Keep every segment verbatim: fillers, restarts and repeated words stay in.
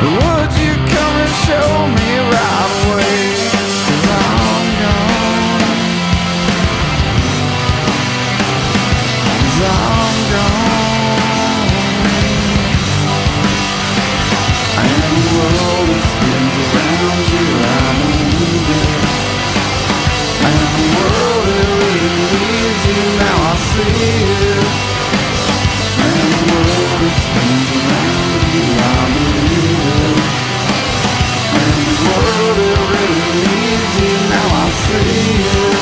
Would you come and show me right away? 'Cause I'm gone, 'cause I'm gone, and the world that spins around you, I believe it. And the world that really needs you, now I see it. And the world that spins around you, I believe it. And the world that really needs you, now I see it.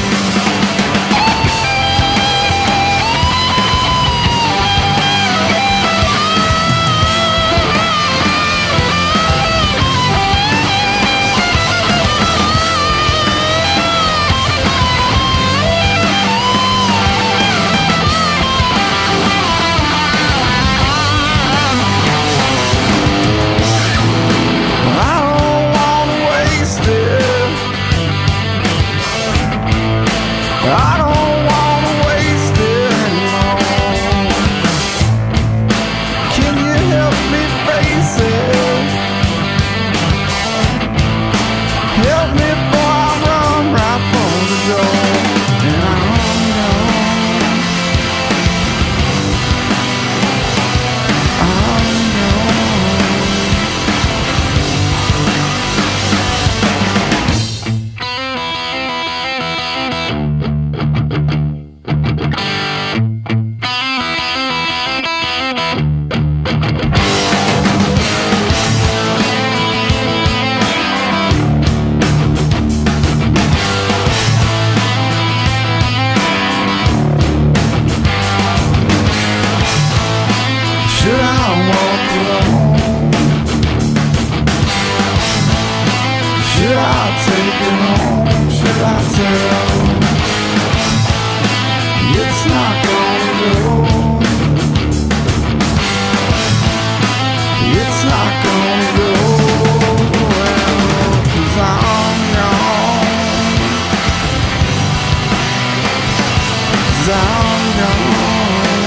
I don't wanna waste it anymore. Can you help me face it? Help me before I run right for the door. And I'm gone, I'm should I walk alone? Should I take it home? Should I tell? It's not gonna go. It's not gonna go well, 'cause I'm gone, 'cause I'm gone.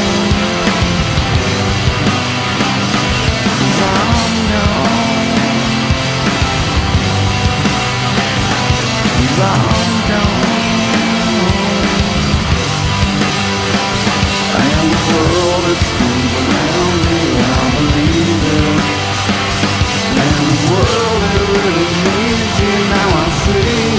I'm gone, and the world that spins around me, I believe it. And the world that really needs you, now I see